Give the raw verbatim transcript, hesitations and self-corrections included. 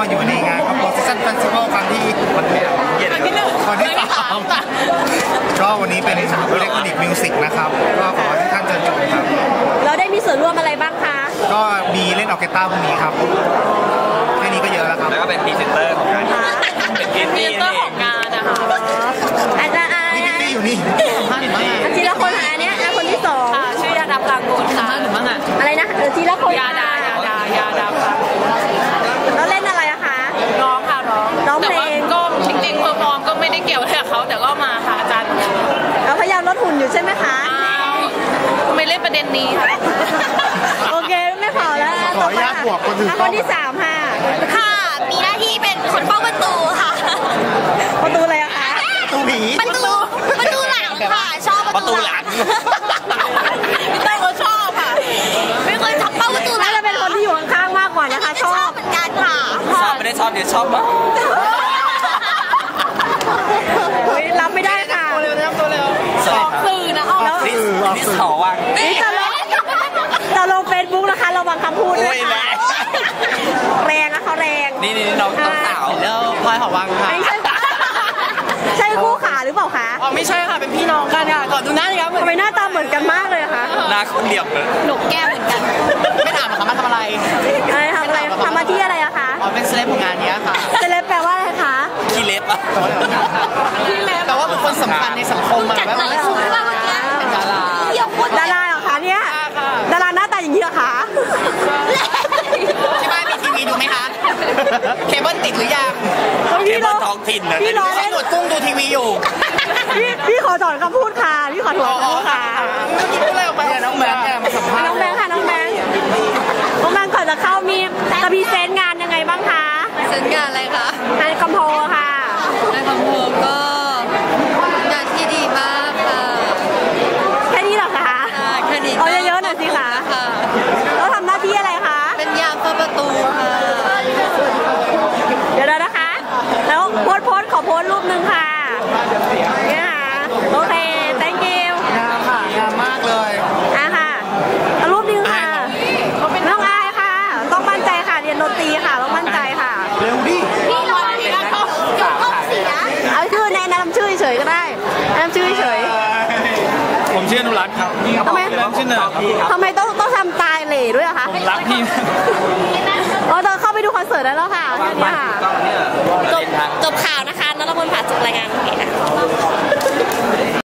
มาอยู่ในงานครับ Position Festival ครั้งที่วันที่ครั้งที่หนึ่งครั้งที่สามก็วันนี้เป็น Electronic Music นะครับก็ขอให้ท่านเชิญชมครับเราได้มีส่วนร่วมอะไรบ้างคะก็มีเล่นออร์เคสตราพวกนี้ครับแค่นี้ก็เยอะแล้วครับแล้วก็เป็นพรีเซนเตอร์ของงานเป็นพรีเซนเตอร์ของงานนะคะอาจารย์อะไรนี่อยู่นี่ทีละคนหาเนี้ยคนที่สองชื่อยาดาพลังกุลค่ะอะไรนะเออทีละคนยาดายาดายาดาพลังแล้วเล่นอะไรอะคะร้องค่ะร้องร้องเพลงก็จริงๆเพอร์ฟอร์มก็ไม่ได้เกี่ยวกับเขาแต่ก็มาค่ะอาจารย์เราพยายามลดหุ่นอยู่ใช่ไหมคะไม่เล่นประเด็นนี้ค่ะโอเคไม่พอแล้วขออนุญาตบวกคนอื่นคนที่สามค่ะค่ะมีหน้าที่เป็นคนเฝ้าประตูค่ะประตูอะไรอะคะประตูผีประตูประตูหลังค่ะชอบประตูหลังพี่เต้ก็ชอบค่ะไม่เคยจับเฝ้าประตูหลังจะเป็นคนที่อยู่ข้างๆมากกว่านะคะชอบเหมือนกันค่ะชอบไม่ได้ชอบเดี๋ยวชอบมากรับไม่ได้ค่ะตัวเร็วนะครับตัวเร็วออกสื่อนะออกสื่อนี่สอวังนี่จะลงจะลงเฟซบุ๊กนะคะระวังคำพูดด้วยค่ะแรงนะเขาแรงนี่นี่น้องต้องสาวแล้วพลอยหอวังค่ะใช่คู่ขาหรือเปล่าคะอ๋อไม่ใช่ค่ะเป็นพี่น้องกันค่ะก่อนดูหน้าดิครับทำไมหน้าตาเหมือนกันมากเลยคะหน้าคนเดียวเลยหนกแก้มเหมือนกันไม่ถามหรอคะมาทำอะไรอะไรทำอะไรทำมาที่อะไรอะคะอ๋อเป็นเซเลบของงานนี้ค่ะเซเลบแปลว่าอะไรคะขี้เล็บอะขี้เล็บแปลว่าเป็นคนสำคัญในสังคมอะแบบอะไรคุณหรือเปล่าเมื่อกี้เป็นดาราเดี๋ยวคุณดาราเหรอคะเนี่ยดาราหน้าตาอย่างนี้เหรอคะที่บ้านมีทีวีดูไหมคะเคเบิลติดหรือยังเคเบิลท้องถิ่นนะพี่รอเล่นหนวดกุ้งดูทีวีอยู่พี่พี่ขอถอนคำพูดค่ะพี่ขอถอนคำพูดค่ะน้องแบงค์มาสัมภาษณ์น้องแบงค์ค่ะน้องแบงค์น้องแบงค์ก่อนจะเข้ามีจะพรีเซนต์งานยังไงบ้างคะเซนงานอะไรคะงานคอมโพค่ะงานคอมโพก็งานที่ดีมากค่ะแค่นี้เหรอคะแค่นี้เอาเยอะๆหน่อยสิคะแล้วทำหน้าที่อะไรคะเป็นยามเฝ้าประตูค่ะเดี๋ยวนะคะ แล้วโพสโพสขอโพสรูปหนึ่งค่ะเนี่ยค่ะโอเค thank you งามค่ะงามมากเลยอ่ะค่ะรูปนึงค่ะไม่ต้องอายค่ะต้องมั่นใจค่ะเรียนดนตรีค่ะต้องมั่นใจค่ะเร็วดิพี่รอดีนะเขาต้องเสียเอาชื่อแนะนำชื่อเฉยก็ได้แนะนำชื่อเฉยผมชื่ออนุรักษ์ครับทำไมชื่อเนอร์ทำไมต้องต้องทำตายเหล่ด้วยอะคะผมรักพี่อ๋อเดินเข้าไปดูคอนเสิร์ตได้แล้วค่ะนี่ค่ะจบจบข่าวนะ